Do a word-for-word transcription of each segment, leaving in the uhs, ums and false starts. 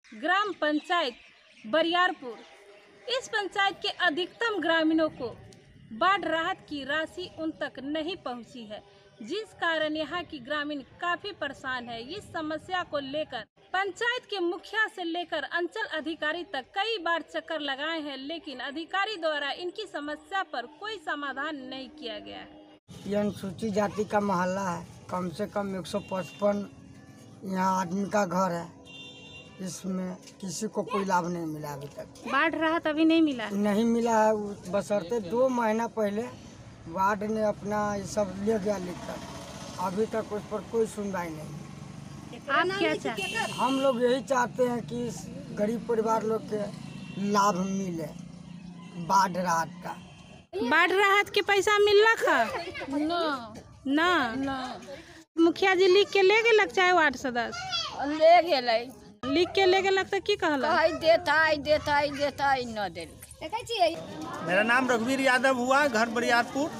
ग्राम पंचायत बरियारपुर। इस पंचायत के अधिकतम ग्रामीणों को बाढ़ राहत की राशि उन तक नहीं पहुंची है, जिस कारण यहाँ की ग्रामीण काफी परेशान है। इस समस्या को लेकर पंचायत के मुखिया से लेकर अंचल अधिकारी तक कई बार चक्कर लगाए हैं, लेकिन अधिकारी द्वारा इनकी समस्या पर कोई समाधान नहीं किया गया है। यह अनुसूचित जाति का मोहल्ला है। कम से कम एक सौ पचपन यहाँ आदमी का घर है। इसमें किसी को कोई लाभ नहीं मिला अभी तक। बाढ़ राहत अभी नहीं मिला नहीं मिला है। बशर्ते दो महीना पहले वार्ड ने अपना ये सब ले गया लिख कर, अभी तक उस पर कोई सुनवाई नहीं। आप क्या चाहते हैं? हम लोग यही चाहते हैं कि इस गरीब परिवार लोग के लाभ मिले बाढ़ राहत का। बाढ़ राहत के पैसा मिल रहा ना ना ना मुखिया जी लिख के ले गेलक, चाहे वार्ड सदस्य ले गेलै, लिख के ले गेलक तो की कहला? कहीं देता देता देता न दे। मेरा नाम रघुवीर यादव हुआ, घर बरियारपुर।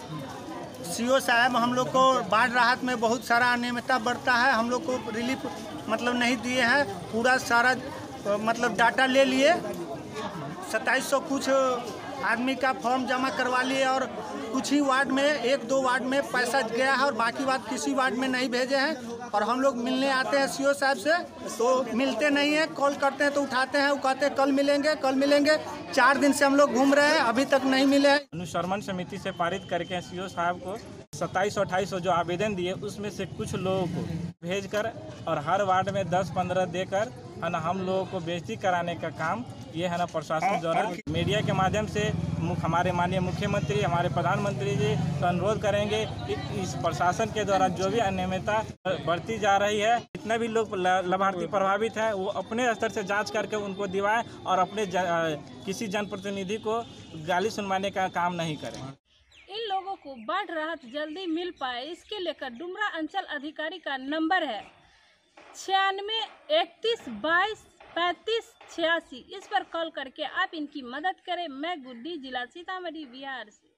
सीओ साहब हम लोग को बाढ़ राहत में बहुत सारा अनियमितता बढ़ता है। हम लोग को रिलीफ मतलब नहीं दिए हैं। पूरा सारा मतलब डाटा ले लिए, सत्ताईस सौ कुछ आदमी का फॉर्म जमा करवा लिए और कुछ ही वार्ड में, एक दो वार्ड में पैसा गया है और बाकी वार्ड किसी वार्ड में नहीं भेजे हैं। और हम लोग मिलने आते हैं सीओ साहब से तो मिलते नहीं हैं, कॉल करते हैं तो उठाते हैं, वो कहते हैं कल मिलेंगे कल मिलेंगे। चार दिन से हम लोग घूम रहे हैं, अभी तक नहीं मिले हैं। अनुश्रवण समिति से पारित करके सीओ साहब को सत्ताईस सौ अट्ठाईस सौ जो आवेदन दिए उसमें से कुछ लोगों को भेजकर और हर वार्ड में दस पंद्रह देकर है ना हम लोगों को बेइज्जती कराने का काम ये है ना प्रशासन द्वारा। मीडिया के माध्यम से हमारे माननीय मुख्यमंत्री, हमारे प्रधानमंत्री जी तो अनुरोध करेंगे कि इस प्रशासन के द्वारा जो भी अनियमितता बढ़ती जा रही है, जितने भी लोग लाभार्थी प्रभावित हैं वो अपने स्तर से जांच करके उनको दिवाएं और अपने ज, किसी जनप्रतिनिधि को गाली सुनवाने का काम नहीं करें। इन लोगों को बाढ़ राहत जल्दी मिल पाए, इसके लेकर डुमरा अंचल अधिकारी का नंबर है छियानवे इकतीस बाईस पैंतीस छियासी। इस पर कॉल करके आप इनकी मदद करें। मैं गुड्डी, जिला सीतामढ़ी, बिहार से।